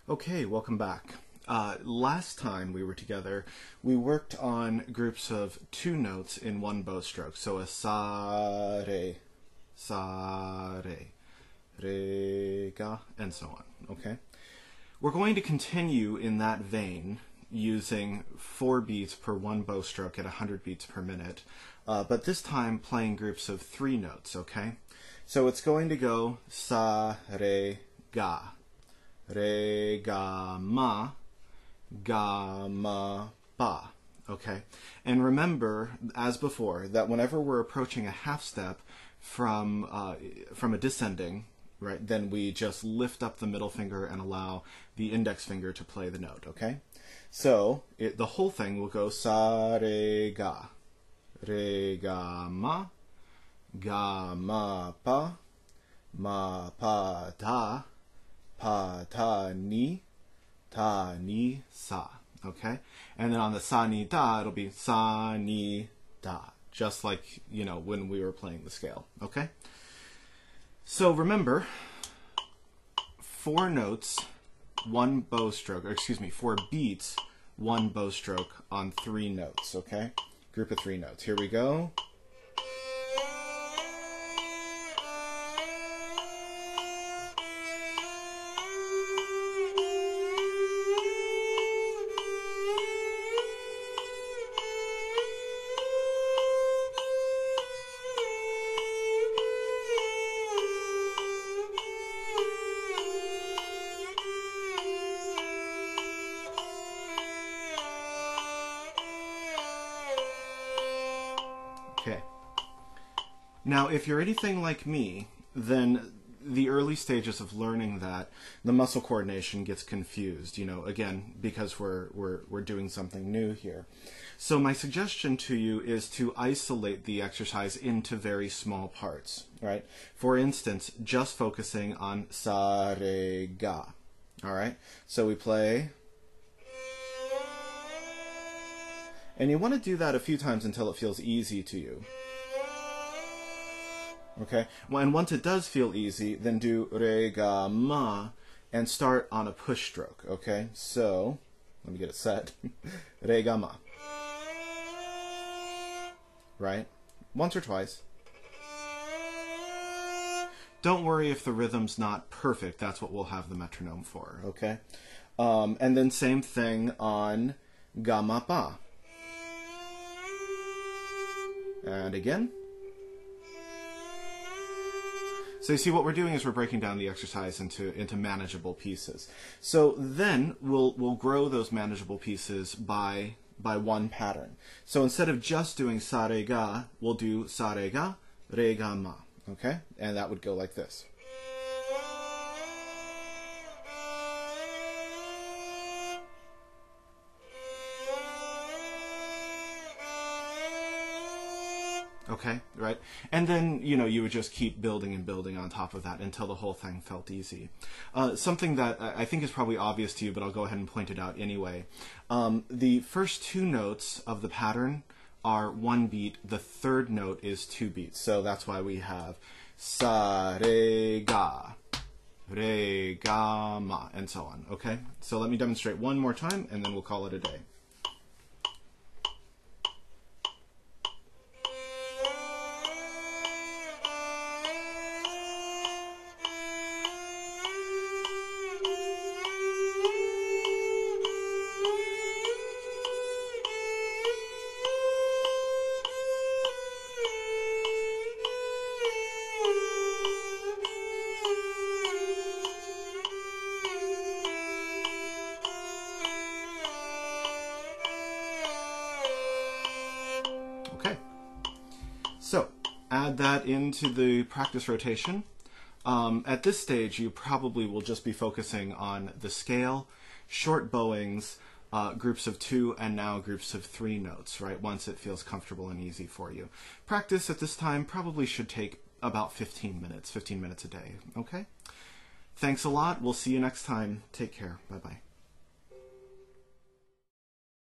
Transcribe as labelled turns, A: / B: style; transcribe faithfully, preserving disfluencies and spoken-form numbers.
A: Okay, welcome back. Uh, last time we were together, we worked on groups of two notes in one bow stroke. So a sa, re, sa, re, re, ga, and so on. Okay? We're going to continue in that vein using four beats per one bow stroke at one hundred beats per minute, uh, but this time playing groups of three notes, okay? So it's going to go sa, re, ga, re, ga, ma, ga, ma, pa, okay? And remember, as before, that whenever we're approaching a half step from, uh, from a descending, right, then we just lift up the middle finger and allow the index finger to play the note, okay? So it, the whole thing will go sa, re, ga, re, ga, ma, ga, ma, pa, ma, pa, ta, pa, ta, ni, ta, ni, sa, okay? And then on the sa, ni, da, it'll be sa, ni, da, just like, you know, when we were playing the scale, okay? So remember, four notes, one bow stroke, or excuse me, four beats, one bow stroke on three notes, okay? Group of three notes. Here we go. Okay. Now, if you're anything like me, then the early stages of learning that, the muscle coordination gets confused, you know, again, because we're, we're, we're doing something new here. So my suggestion to you is to isolate the exercise into very small parts, right? For instance, just focusing on sa, re, ga, all right? So we play, and you want to do that a few times until it feels easy to you. Okay? Well, and once it does feel easy, then do re, ga, ma, and start on a push stroke. Okay? So, let me get it set. Re, ga, ma. Right? Once or twice. Don't worry if the rhythm's not perfect. That's what we'll have the metronome for. Okay? Um, and then same thing on ga, ma, pa. And again. So you see what we're doing is we're breaking down the exercise into, into manageable pieces. So then we'll, we'll grow those manageable pieces by, by one pattern. So instead of just doing sa, re, ga, we'll do sa, re, ga, re, ga, ma. Okay? And that would go like this. Okay, right? And then, you know, you would just keep building and building on top of that until the whole thing felt easy. Uh, something that I think is probably obvious to you, but I'll go ahead and point it out anyway. Um, the first two notes of the pattern are one beat. The third note is two beats. So that's why we have sa, re, ga, re, ga, ma, and so on. Okay? So let me demonstrate one more time, and then we'll call it a day. Okay, so add that into the practice rotation. Um, at this stage, you probably will just be focusing on the scale, short bowings, uh, groups of two, and now groups of three notes, right, once it feels comfortable and easy for you. Practice at this time probably should take about fifteen minutes, fifteen minutes a day, okay? Thanks a lot. We'll see you next time. Take care. Bye-bye.